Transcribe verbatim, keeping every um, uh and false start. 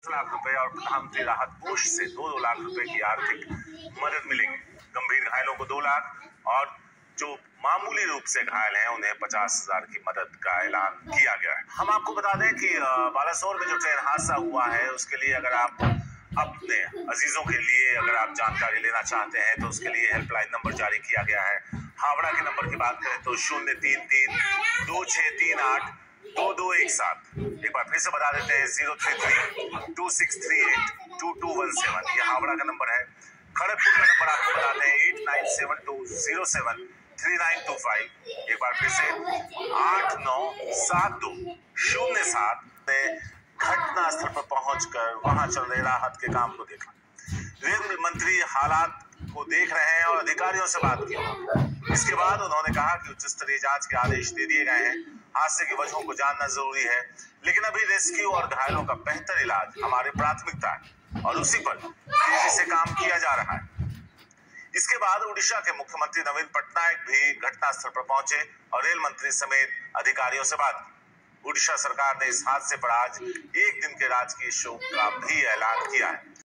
लाख रुपए और प्रधानमंत्री राहत कोष से दो दो लाख रुपए की आर्थिक मदद मिलेगी। गंभीर घायलों को दो लाख और जो मामूली रूप से घायल हैं उन्हें पचास हजार की मदद का ऐलान किया गया है। हम आपको बता दें कि बालासोर में जो ट्रेन हादसा हुआ है उसके लिए अगर आप अपने अजीजों के लिए अगर आप जानकारी लेना चाहते हैं तो उसके लिए हेल्पलाइन नंबर जारी किया गया है। हावड़ा के नंबर की बात करें तो शून्य तीन तीन दो छह तीन आठ दो दो एक सात। एक बार फिर से बता देते हैं zero three three two six three eight two two one seven ये हावड़ा का नंबर है। खड़गपुर का नंबर आपको बताते हैं eight nine seven two zero seven three nine two five. एक बार फिर से आठ नौ सात दो शून्य सात में घटना स्थल पर पहुंचकर वहां चल रहे राहत के काम को देखा। रेल मंत्री हालात को देख रहे हैं और अधिकारियों से बात की। इसके बाद उन्होंने कहा कि उच्च स्तरीय जांच के आदेश दे दिए गए हैं। हादसे की वजहों को जानना जरूरी है, लेकिन अभी रेस्क्यू और घायलों का बेहतर इलाज हमारी प्राथमिकता है और उसी पर तेजी से काम किया जा रहा है। इसके बाद उड़ीसा के मुख्यमंत्री नवीन पटनायक भी घटनास्थल पर पहुंचे और रेल मंत्री समेत अधिकारियों से बात की। उड़ीसा सरकार ने इस हादसे पर आज एक दिन के राजकीय शोक का भी ऐलान किया है।